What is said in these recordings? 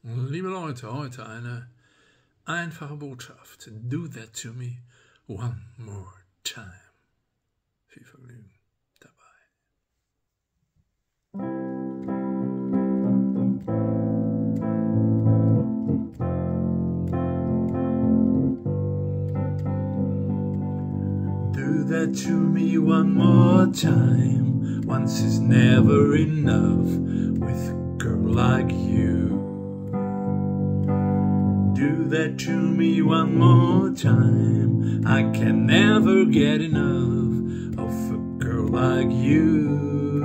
Liebe Leute, heute eine einfache Botschaft. Do that to me one more time. Viel Vergnügen dabei. Do that to me one more time. Once is never enough with a girl like you. Do that to me one more time. I can never get enough of a girl like you.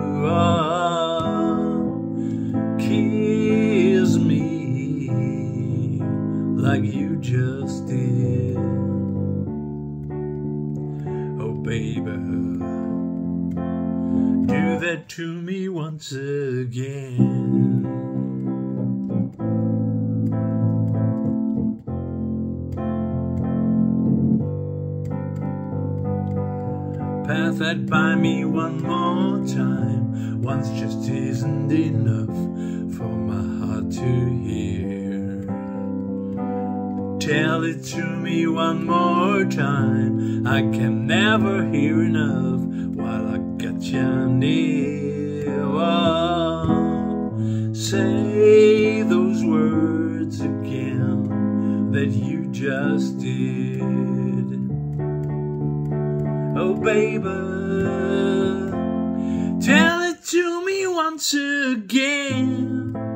Oh, kiss me like you just did. Oh baby, do that to me once again. Pass that by me one more time. Once just isn't enough for my heart to hear. Tell it to me one more time. I can never hear enough while I got you near. Oh, say those words again that you just did. Oh baby, tell it to me once again.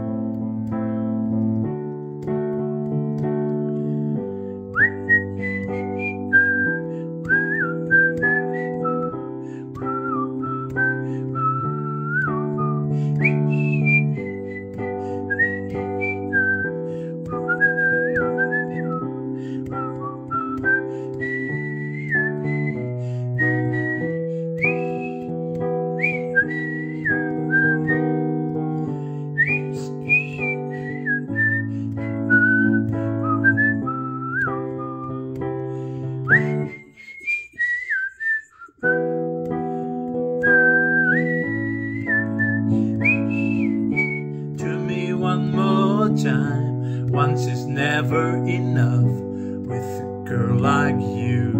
One more time. Once is never enough with a girl like you.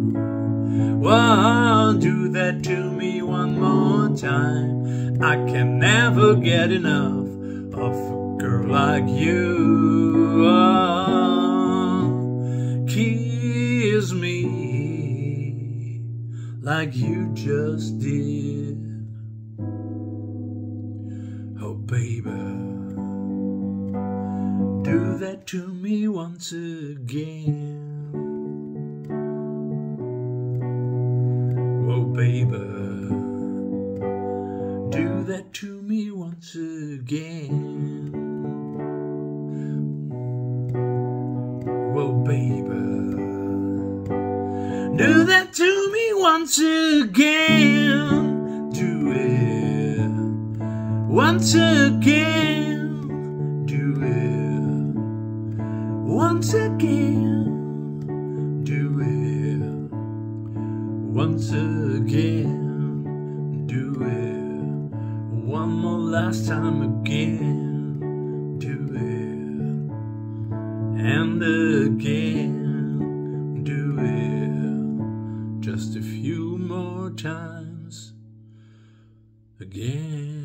Whoa, do that to me one more time. I can never get enough of a girl like you. Oh, kiss me like you just did. Oh baby, do that to me once again. Oh baby, do that to me once again. Oh baby, do that to me once again. Do it once again. Do it once again. Do it once again. Do it one more last time again. Do it and again. Do it just a few more times again.